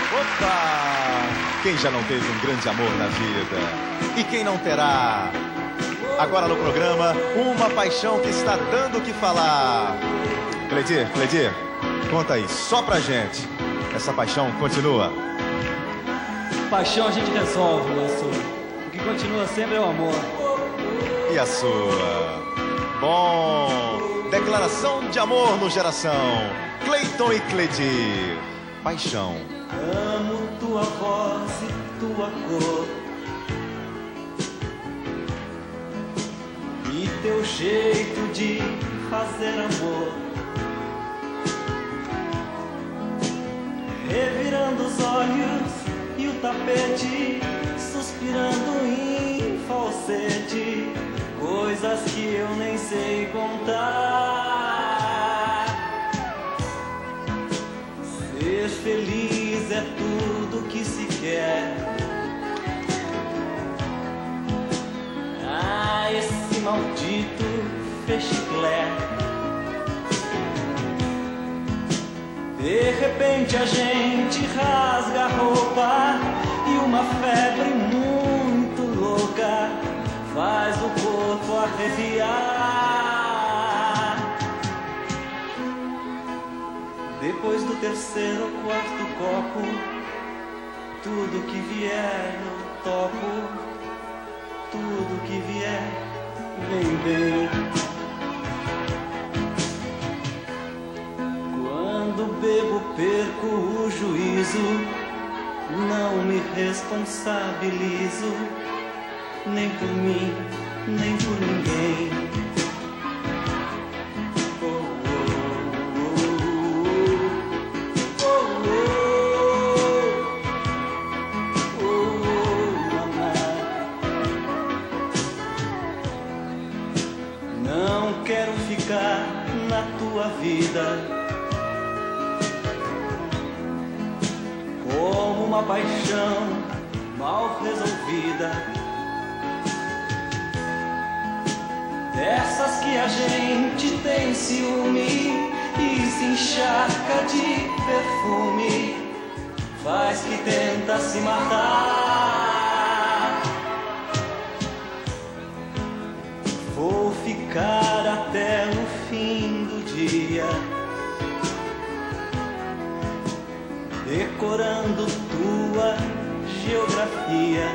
Opa! Quem já não teve um grande amor na vida? E quem não terá? Agora no programa, uma paixão que está dando o que falar. Cleidir, conta aí, só pra gente. Essa paixão continua? Paixão a gente resolve, Laço. O que continua sempre é o amor. E a sua? Bom, declaração de amor no Geração. Cleiton e Cleidir. Paixão. Amo tua voz e tua cor, e teu jeito de fazer amor, revirando os olhos e o tapete, suspirando em falsete, coisas que eu nem sei contar. Ser feliz é tudo que se quer. Ah, esse maldito fechiclé. De repente a gente rasga a roupa e uma febre muito louca faz o corpo arrepiar. Depois do terceiro ou quarto copo, tudo que vier eu topo, tudo que vier vem bem. Quando bebo perco o juízo, não me responsabilizo, nem por mim, nem por ninguém. Não quero ficar na tua vida como uma paixão mal resolvida, dessas que a gente tem ciúme e se encharca de perfume, faz que tenta se matar. Vou ficar até o fim do dia, decorando tua geografia.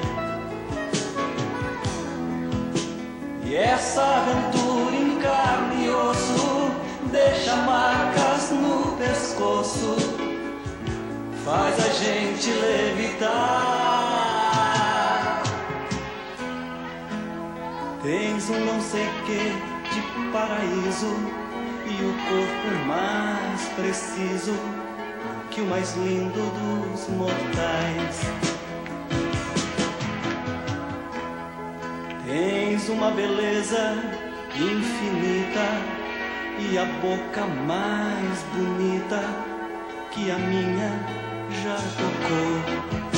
E essa aventura em carne e osso deixa marcas no pescoço, faz a gente levitar. Tens um não sei que de paraíso e o corpo mais preciso que o mais lindo dos mortais. Tens uma beleza infinita e a boca mais bonita que a minha já tocou.